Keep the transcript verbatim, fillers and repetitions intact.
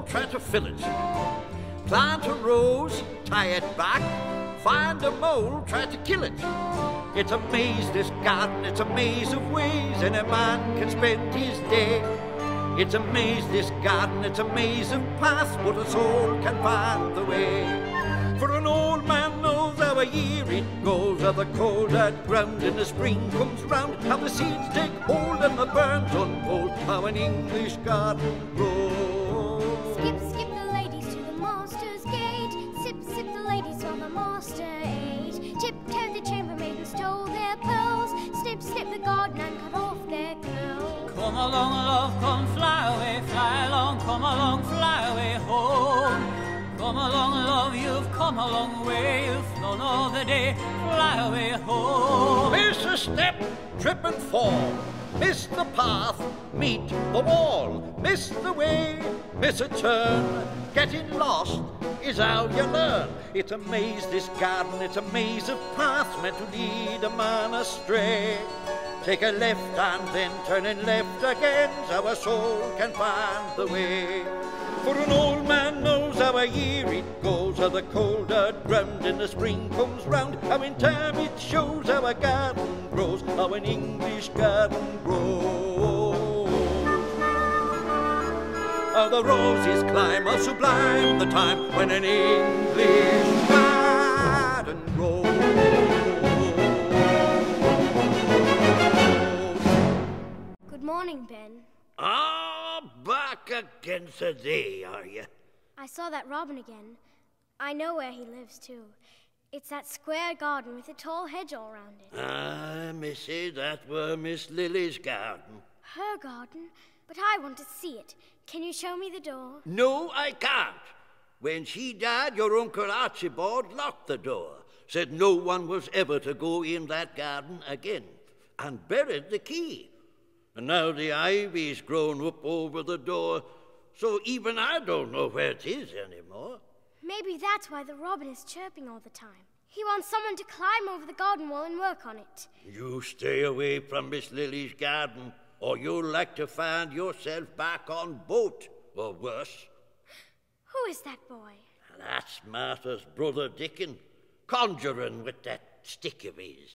try to fill it. Plant a rose, tie it back. Find a mole, try to kill it. It's a maze, this garden, it's a maze of ways, and a man can spend his day. It's a maze, this garden, it's a maze of paths, but a soul can find the way. For an old man knows how a year it goes, how the cold earth ground in the spring comes round, how the seeds take hold and the burns unfold, how an English garden grows. Skip, skip the ladies to the master's gate, sip, sip the ladies while the master ate. Tiptoe the chambermaiden stole their pearls, snip, snip the garden and cut off their curls. Come along, love, come fly away, fly along, come along, fly away home. Come along, love, you've come a long way, you've flown all the day, fly away home. Miss a step, trip and fall, miss the path, meet the wall, miss the way, miss a turn, getting lost is how you learn. It's a maze, this garden, it's a maze of paths meant to lead a man astray. Take a left and then turning left again, so a soul can find the way. For an old man knows how a year it goes, how the cold earth ground in the spring comes round, how in time it shows how a garden grows, how an English garden grows. How the roses climb, how sublime the time when an English garden grows. Good morning, Ben. Ah, back again today, are you? I saw that robin again. I know where he lives, too. It's that square garden with a tall hedge all round it. Ah, missy, that were Miss Lily's garden. Her garden? But I want to see it. Can you show me the door? No, I can't. When she died, your Uncle Archibald locked the door, said no one was ever to go in that garden again, and buried the key. And now the ivy's grown up over the door, so even I don't know where it is anymore. Maybe that's why the robin is chirping all the time. He wants someone to climb over the garden wall and work on it. You stay away from Miss Lily's garden, or you'll like to find yourself back on boat, or worse. Who is that boy? That's Martha's brother Dickon, conjuring with that stick of his.